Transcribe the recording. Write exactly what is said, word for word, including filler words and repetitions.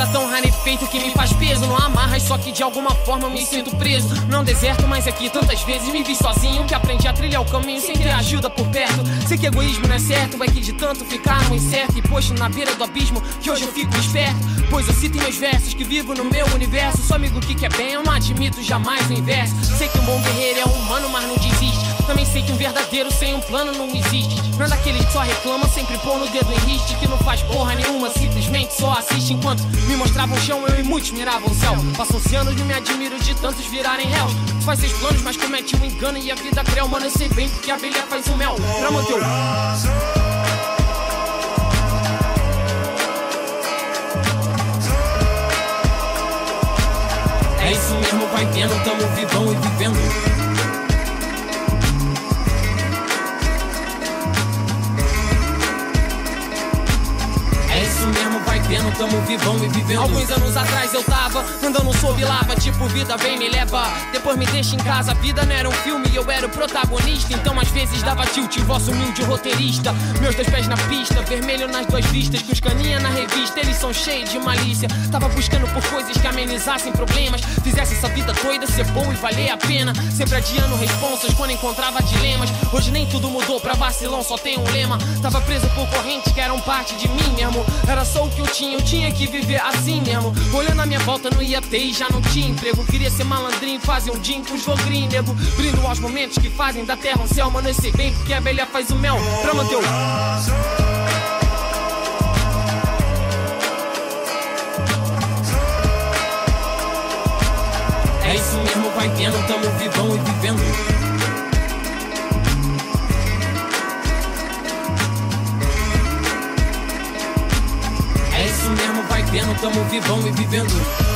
nada tão rarefeito que me faz peso. Não amarras, só que de alguma forma eu me sinto preso. Não deserto, mas aqui tantas vezes me vi sozinho, que aprendi a trilhar o caminho sem ter ajuda por perto. Sei que egoísmo não é certo, é que de tanto ficar no incerto e posto na beira do abismo, que hoje eu fico esperto. Pois eu cito em meus versos que vivo no meu universo. Sou amigo que quer bem, eu não admito jamais o inverso. Sei que um bom guerreiro é humano, mas não desiste. Também sei que um verdadeiro sem um plano não existe. Não é daquele que só reclama, sempre põe no dedo em riste, que não faz porra nenhuma, simplesmente só assiste. Enquanto me mostravam o chão, eu e muitos miravam o céu. Passam-se anos, não me admiro de tantos virarem réus. Tu faz seus planos, mas comete um engano e a vida cruel. Mano, eu sei bem porque a abelha faz o mel pra manter o... É isso mesmo, vai vendo, tamo vivão e vivendo. Mesmo vai vendo, tamo vivão e vivendo. Alguns anos atrás eu tava andando sob lava, tipo vida vem me leva, depois me deixa em casa. A vida não era um filme e eu era o protagonista, então às vezes dava tilt em vosso humilde roteirista. Meus dois pés na pista, vermelho nas duas vistas, com os caninha na revista, eles são cheios de malícia. Tava buscando por coisas que amenizassem problemas, fizesse essa vida doida ser boa e valer a pena. Sempre adiando responsas quando encontrava dilemas. Hoje nem tudo mudou, pra vacilão só tem um lema. Tava preso por correntes que eram parte de mim mesmo. Era só o que eu tinha, eu tinha que viver assim mesmo. Olhando a minha volta não ia ter e já não tinha emprego. Queria ser malandrinho, fazer um din com jogrinho, nego. Brindo aos momentos que fazem da terra um céu. Mano, eu sei bem porque a abelha faz o mel pra manter o... É isso mesmo, vai vendo, tamo vivão e vivendo. É isso mesmo, vai vendo, tamo vivão e vivendo.